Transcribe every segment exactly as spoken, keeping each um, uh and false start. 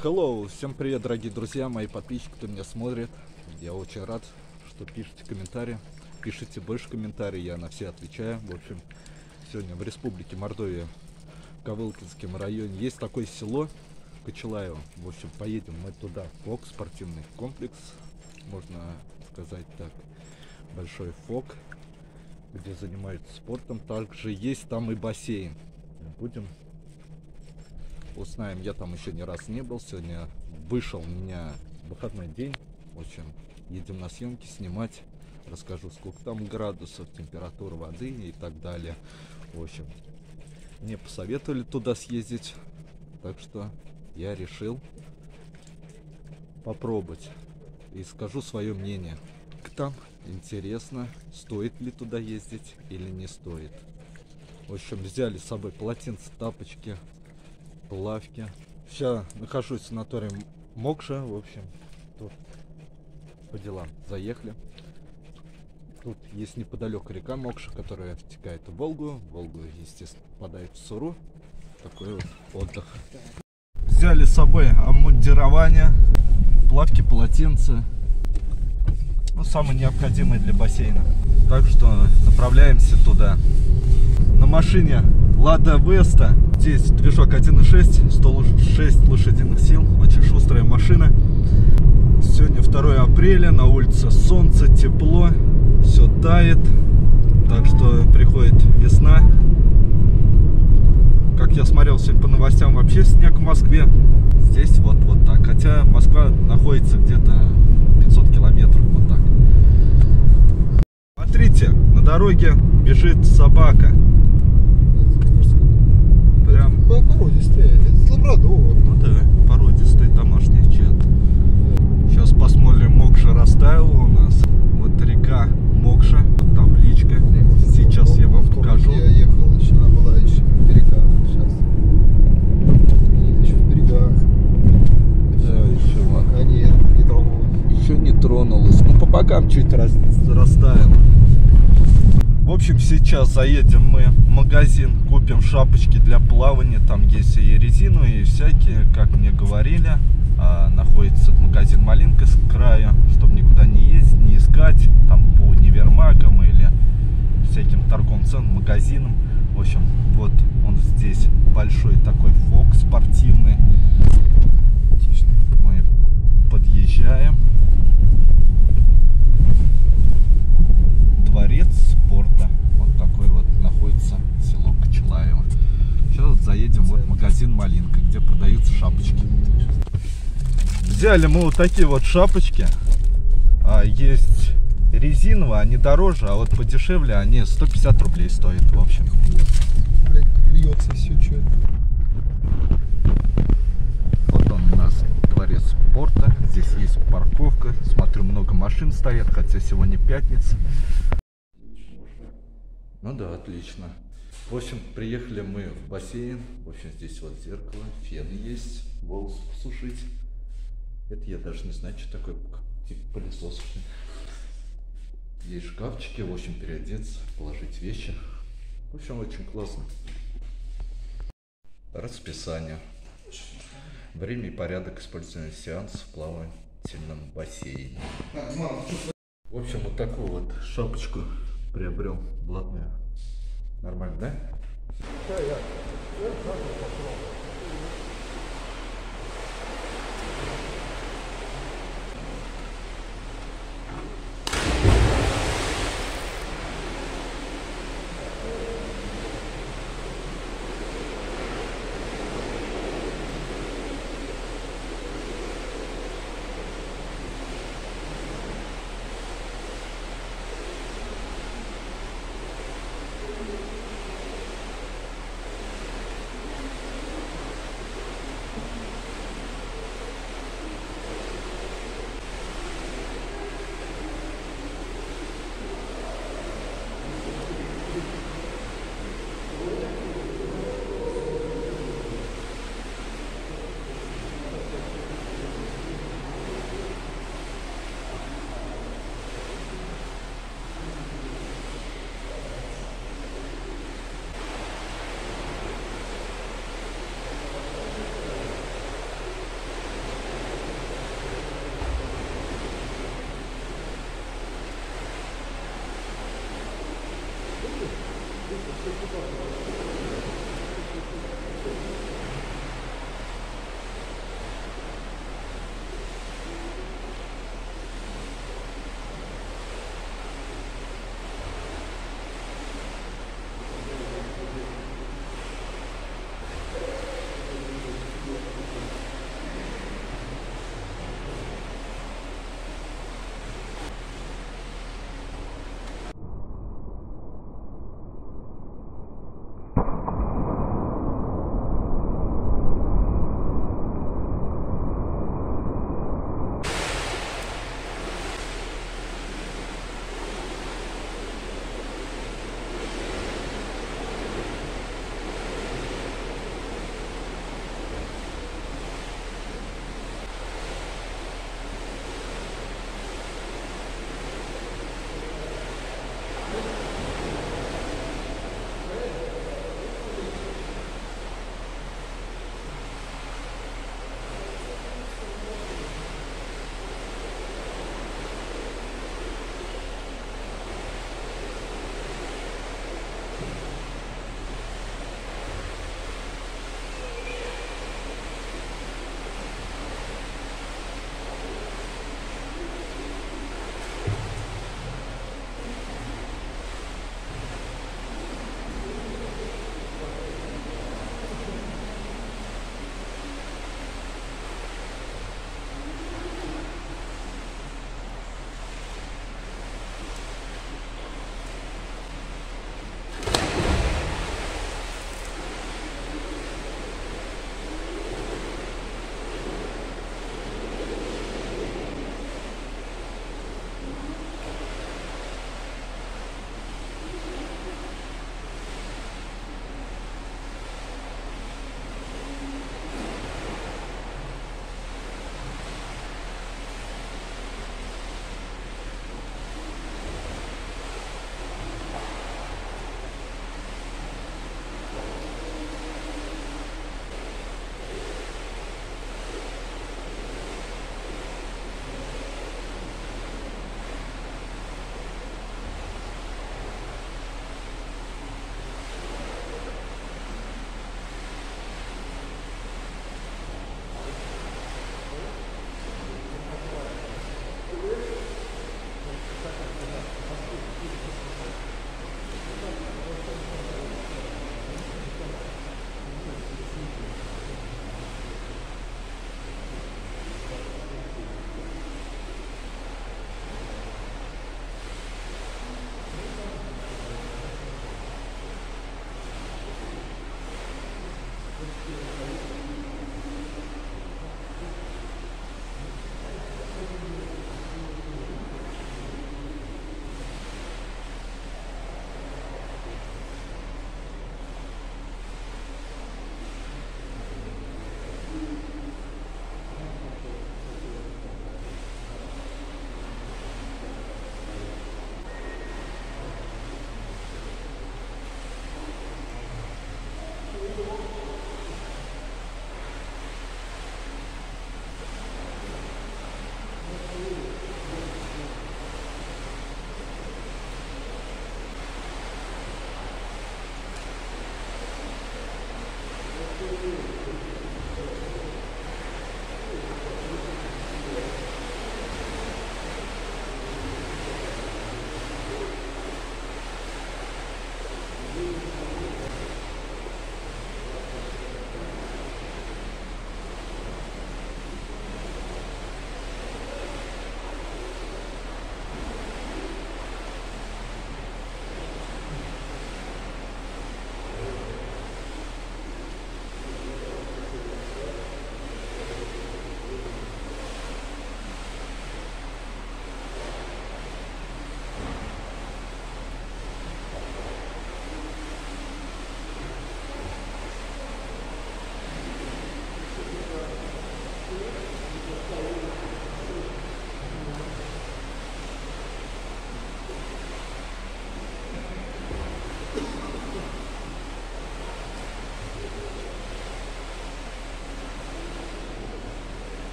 Hello, всем привет, дорогие друзья, мои подписчики, кто меня смотрит. Я очень рад, что пишите комментарии. Пишите больше комментариев, я на все отвечаю. В общем, сегодня в Республике Мордовия, в Ковылкинском районе, есть такое село Кочелаево. В общем, поедем мы туда. ФОК, спортивный комплекс, можно сказать так, большой ФОК, где занимаются спортом. Также есть там и бассейн. Будем узнаем, я там еще ни раз не был. Сегодня вышел у меня выходной день. В общем, едем на съемки снимать. Расскажу, сколько там градусов, температура воды и так далее. В общем, мне посоветовали туда съездить, так что я решил попробовать и скажу свое мнение. Там интересно, стоит ли туда ездить или не стоит. В общем, взяли с собой полотенце, тапочки, плавки. Сейчас нахожусь в санатории Мокша. В общем, тут по делам заехали. Тут есть неподалеку река Мокша, которая втекает в Волгу. Волгу, естественно, попадает в Суру. Такой вот отдых. Взяли с собой обмундирование, плавки, полотенца. Ну, самое необходимое для бассейна. Так что направляемся туда. На машине Лада Веста. Здесь движок один и шесть, сто шесть лошадиных сил. Очень шустрая машина. Сегодня второе апреля, на улице солнце, тепло, все тает. Так что приходит весна. Как я смотрел сегодня по новостям, вообще снег в Москве. Здесь вот, вот так. Хотя Москва находится где-то пятьсот километров. Вот так. Смотрите, на дороге бежит собака. Прям породистые, это лабрадор. Ну да, породистый, домашний чат. Сейчас посмотрим, Мокша растаяла у нас. Вот река Мокша, вот табличка. Сейчас я вам покажу. Я ехал, еще она была еще в берегах. Сейчас еще в берегах. Да, еще ладно. А нет, не тронулась. Еще не тронулась. Ну по бокам чуть раз, растаяла. В общем, сейчас заедем мы в магазин, купим шапочки для плавания. Там есть и резиновые, и всякие, как мне говорили. А, находится магазин Малинка с краю, чтобы никуда не ездить, не искать. Там по универмагам или всяким торговым ценам, магазинам. В общем, вот он здесь, большой такой ФОК спортивный. Мы подъезжаем. Дворец спорта. Вот такой вот находится село Кочелаево. Сейчас вот заедем вот в магазин Малинка, где продаются шапочки. Взяли мы вот такие вот шапочки. А, есть резиновые, они дороже, а вот подешевле они сто пятьдесят рублей стоят, в общем. Блять, льется все, что это. Вот он у нас, дворец спорта. Здесь есть парковка. Смотрю, много машин стоят, хотя сегодня пятница. Ну да, отлично. В общем, приехали мы в бассейн. В общем, здесь вот зеркало, фен есть, волосы посушить. Это я даже не знаю, что такое, типа пылесос. Есть шкафчики, в общем, переодеться, положить вещи. В общем, очень классно. Расписание. Время и порядок использования сеансов в плавательном бассейне. В общем, вот такую вот шапочку приобрел блатную. Нормально, да? Да, я.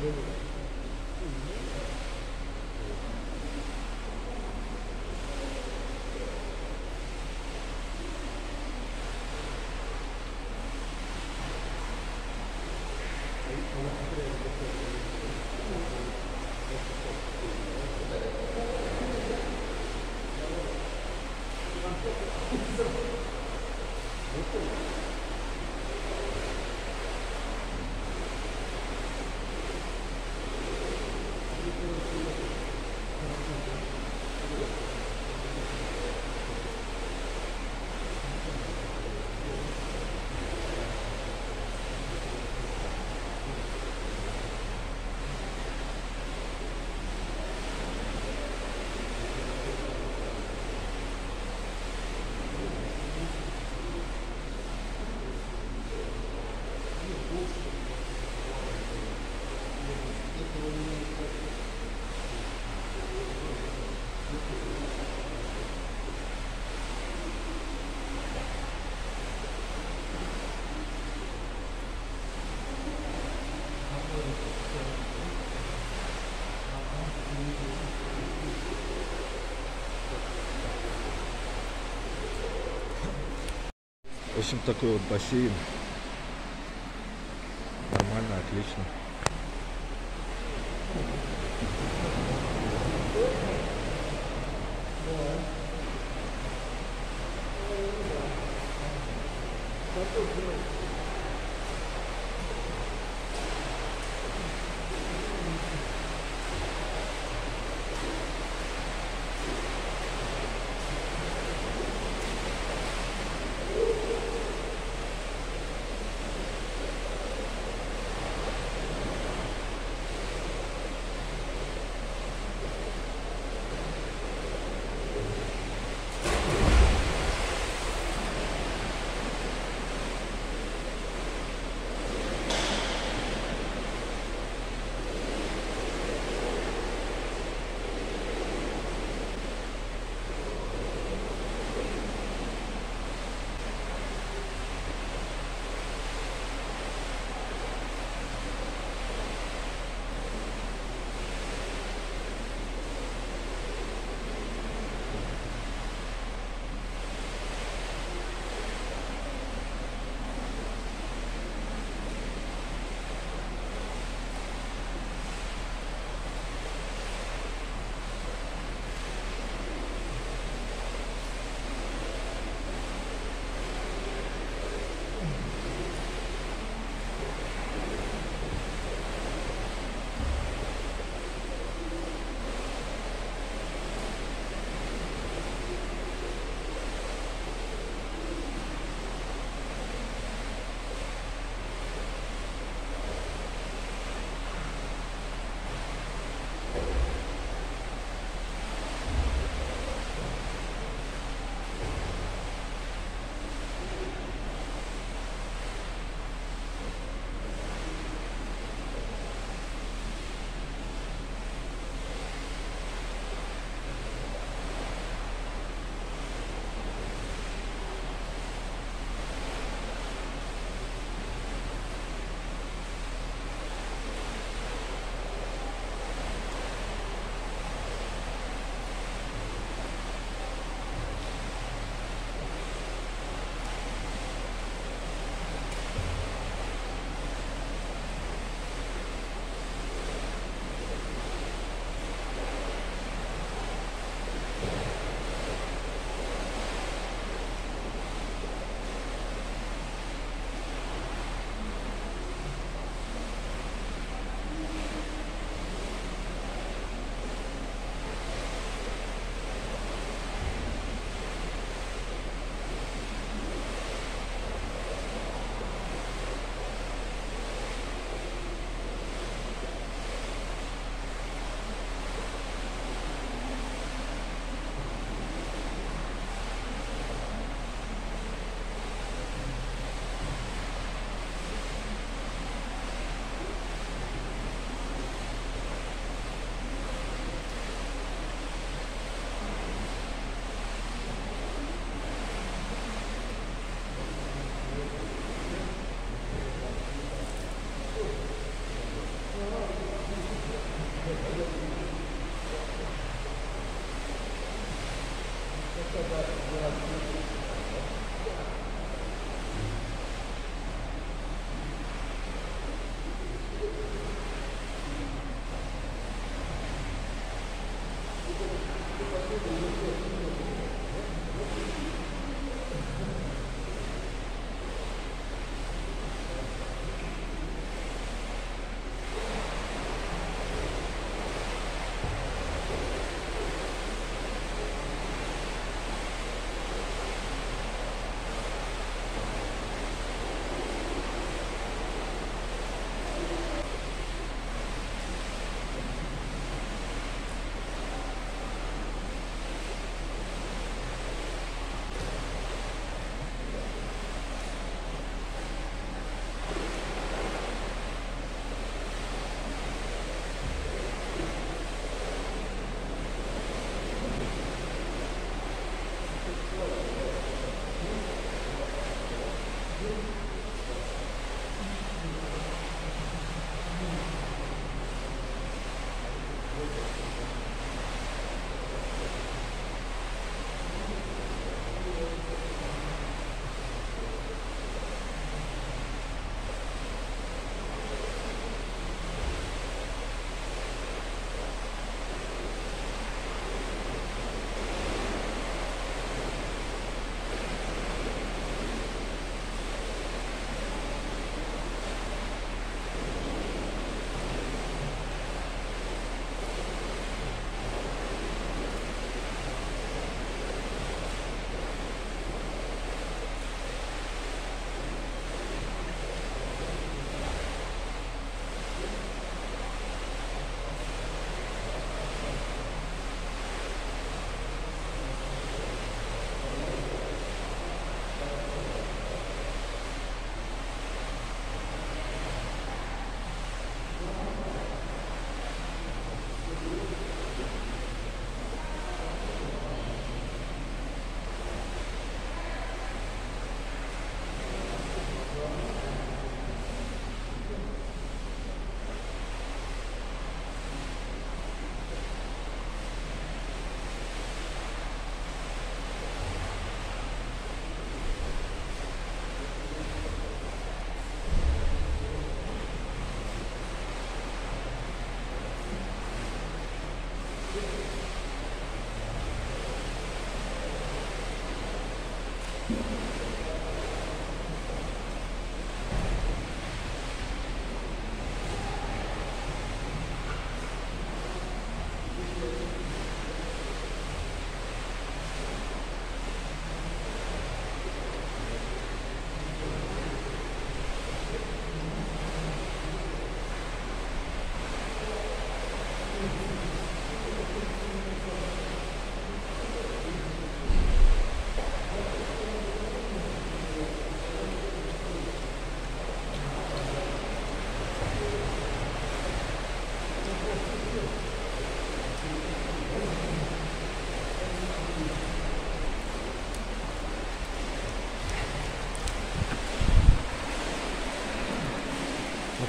В общем, такой вот бассейн. Нормально, отлично.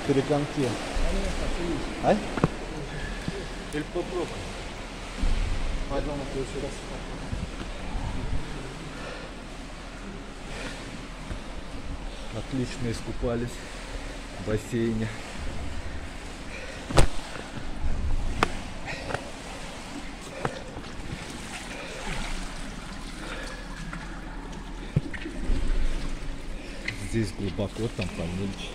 перегонки. А? Или попробуй. Пойдем на следующий раз. Отлично искупались в бассейне. Здесь глубоко, там помельче.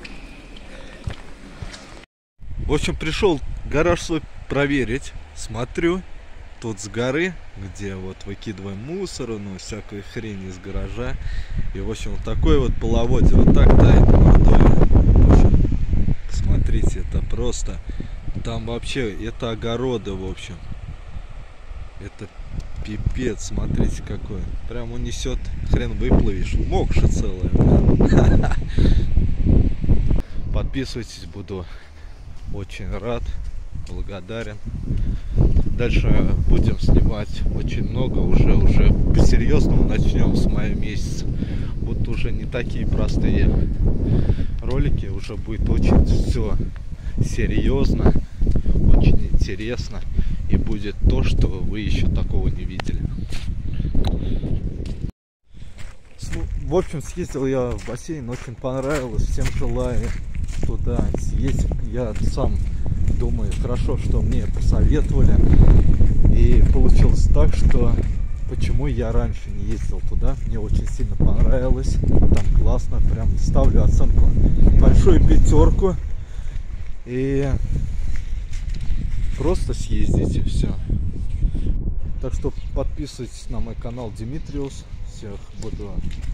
В общем, пришел гараж свой проверить. Смотрю, тут с горы, где вот выкидываем мусор, ну, всякую хрень из гаража. И, в общем, вот такой вот половодье, вот так тает водой. В общем, смотрите, это просто... Там вообще, это огороды, в общем. Это пипец, смотрите какой. Прям унесет, хрен выплывешь. Мокша целая. Подписывайтесь, буду очень рад, благодарен. Дальше будем снимать очень много, уже уже по-серьезному начнем с мая месяца. Будут уже не такие простые ролики, уже будет очень все серьезно, очень интересно, и будет то, что вы еще такого не видели. В общем, съездил я в бассейн, очень понравилось, всем желаю туда съездить. Я сам думаю, хорошо, что мне посоветовали, и получилось так, что почему я раньше не ездил туда. Мне очень сильно понравилось, там классно, прям ставлю оценку большую пятерку, и просто съездите, все. Так что подписывайтесь на мой канал Димитриус, всех буду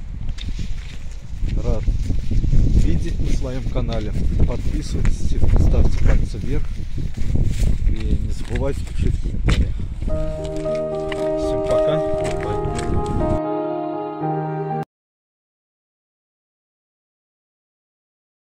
рад видеть на своем канале. Подписывайтесь, ставьте пальцы вверх и не забывайте пишите в комментариях. Всем пока.